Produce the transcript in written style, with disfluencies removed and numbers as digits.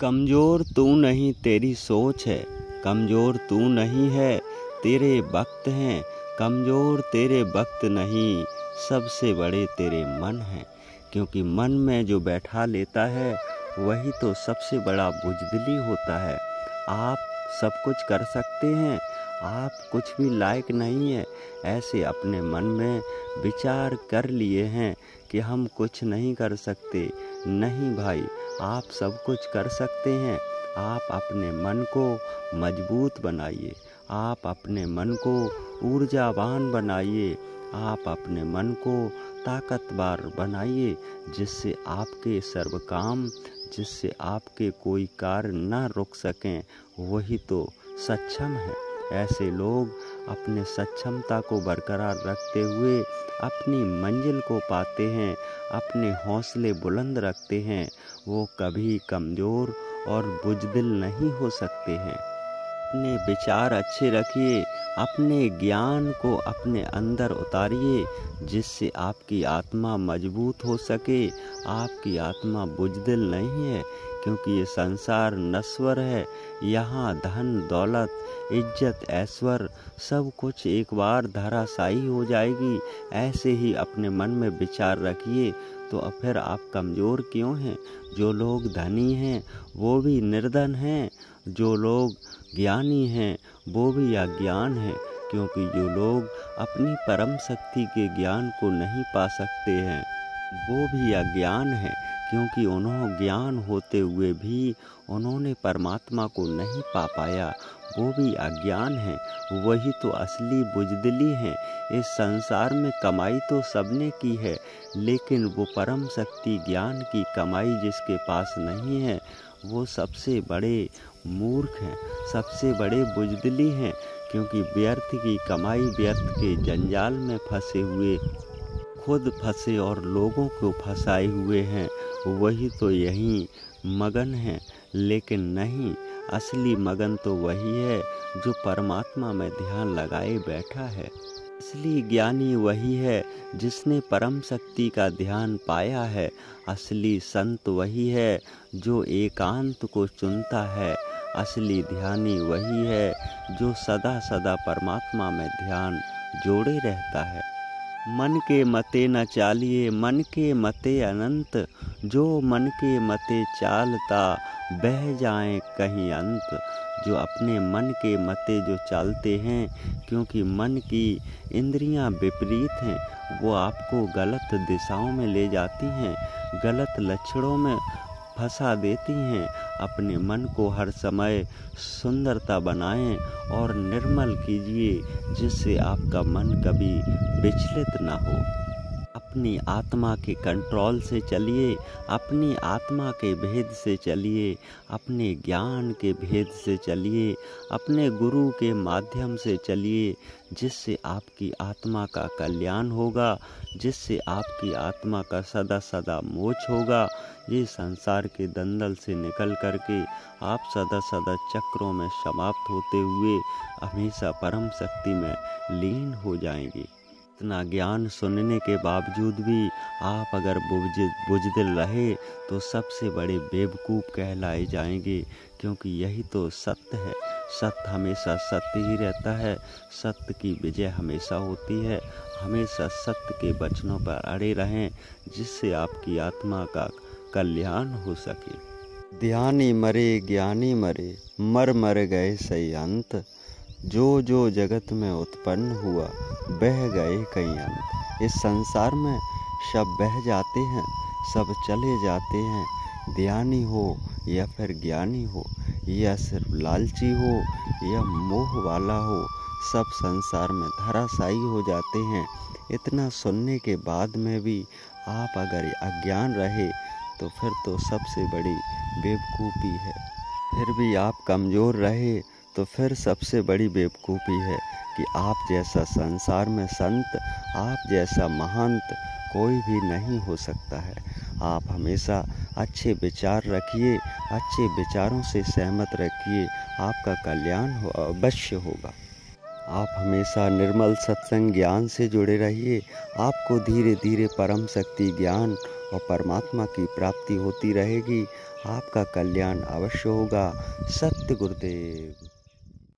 कमज़ोर तू नहीं तेरी सोच है, कमज़ोर तू नहीं है तेरे वक्त हैं, कमज़ोर तेरे वक्त नहीं सबसे बड़े तेरे मन हैं। क्योंकि मन में जो बैठा लेता है वही तो सबसे बड़ा बुज़दिली होता है। आप सब कुछ कर सकते हैं, आप कुछ भी लायक नहीं है, ऐसे अपने मन में विचार कर लिए हैं कि हम कुछ नहीं कर सकते। नहीं भाई, आप सब कुछ कर सकते हैं। आप अपने मन को मजबूत बनाइए, आप अपने मन को ऊर्जावान बनाइए, आप अपने मन को ताकतवर बनाइए, जिससे आपके सर्व काम, जिससे आपके कोई कार्य न रुक सकें, वही तो सक्षम है। ऐसे लोग अपने सक्षमता को बरकरार रखते हुए अपनी मंजिल को पाते हैं, अपने हौसले बुलंद रखते हैं। वो कभी कमज़ोर और बुज़दिल नहीं हो सकते हैं। अपने विचार अच्छे रखिए, अपने ज्ञान को अपने अंदर उतारिए, जिससे आपकी आत्मा मजबूत हो सके। आपकी आत्मा बुज़दिल नहीं है, क्योंकि ये संसार नश्वर है। यहाँ धन दौलत इज्जत ऐश्वर्य सब कुछ एक बार धराशायी हो जाएगी। ऐसे ही अपने मन में विचार रखिए, तो फिर आप कमज़ोर क्यों हैं? जो लोग धनी हैं वो भी निर्धन हैं, जो लोग ज्ञानी हैं वो भी अज्ञान हैं। क्योंकि जो लोग अपनी परम शक्ति के ज्ञान को नहीं पा सकते हैं वो भी अज्ञान हैं, क्योंकि उन्होंने ज्ञान होते हुए भी उन्होंने परमात्मा को नहीं पा पाया, वो भी अज्ञान है। वही तो असली बुज़दिली है। इस संसार में कमाई तो सबने की है, लेकिन वो परम शक्ति ज्ञान की कमाई जिसके पास नहीं है वो सबसे बड़े मूर्ख हैं, सबसे बड़े बुज़दिली हैं। क्योंकि व्यर्थ की कमाई, व्यर्थ के जंजाल में फंसे हुए खुद फंसे और लोगों को फंसाए हुए हैं, वही तो यही मगन है। लेकिन नहीं, असली मगन तो वही है जो परमात्मा में ध्यान लगाए बैठा है। असली ज्ञानी वही है जिसने परम शक्ति का ध्यान पाया है। असली संत वही है जो एकांत को चुनता है। असली ध्यानी वही है जो सदा सदा परमात्मा में ध्यान जोड़े रहता है। मन के मते न चालिए, मन के मते अनंत, जो मन के मते चालता बह जाए कहीं अंत। जो अपने मन के मते जो चालते हैं, क्योंकि मन की इंद्रियां विपरीत हैं, वो आपको गलत दिशाओं में ले जाती हैं, गलत लक्षणों में फंसा देती हैं। अपने मन को हर समय सुंदरता बनाएं और निर्मल कीजिए, जिससे आपका मन कभी विचलित ना हो। अपनी आत्मा के कंट्रोल से चलिए, अपनी आत्मा के भेद से चलिए, अपने ज्ञान के भेद से चलिए, अपने गुरु के माध्यम से चलिए, जिससे आपकी आत्मा का कल्याण होगा, जिससे आपकी आत्मा का सदा सदा मोक्ष होगा। ये संसार के दंदल से निकल करके आप सदा सदा चक्रों में समाप्त होते हुए हमेशा परम शक्ति में लीन हो जाएंगे। इतना ज्ञान सुनने के बावजूद भी आप अगर बुज़दिल रहे तो सबसे बड़े बेवकूफ़ कहलाए जाएंगे, क्योंकि यही तो सत्य है। सत्य हमेशा सत्य ही रहता है, सत्य की विजय हमेशा होती है। हमेशा सत्य के वचनों पर अड़े रहें, जिससे आपकी आत्मा का कल्याण हो सके। ध्यानी मरे ज्ञानी मरे, मर मर गए सही अंत। जो जो जगत में उत्पन्न हुआ बह गए कहीं अंत। इस संसार में सब बह जाते हैं, सब चले जाते हैं। ध्यानी हो या फिर ज्ञानी हो, या सिर्फ लालची हो या मोह वाला हो, सब संसार में धराशायी हो जाते हैं। इतना सुनने के बाद में भी आप अगर अज्ञान रहे तो फिर तो सबसे बड़ी बेवकूफ़ी है। फिर भी आप कमज़ोर रहे तो फिर सबसे बड़ी बेवकूफ़ी है कि आप जैसा संसार में संत, आप जैसा महंत कोई भी नहीं हो सकता है। आप हमेशा अच्छे विचार रखिए, अच्छे विचारों से सहमत रखिए, आपका कल्याण अवश्य होगा। आप हमेशा निर्मल सत्संग ज्ञान से जुड़े रहिए। आपको धीरे धीरे परम शक्ति ज्ञान और परमात्मा की प्राप्ति होती रहेगी। आपका कल्याण अवश्य होगा। सत्य गुरुदेव।